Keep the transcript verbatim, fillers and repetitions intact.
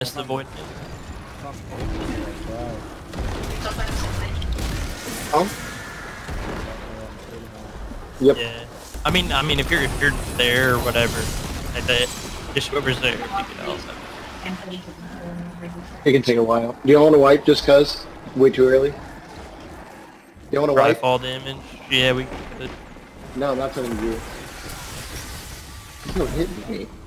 That's the void. Oh? Yep. Yeah. I mean, I mean, if you're if you're there or whatever, like that, just whoever's there, pick it out. It can take a while. Do you want to wipe just cause? Way too early? You want to Probably wipe? fall damage. Yeah, we could. No, I'm not telling you. He's not hitting me.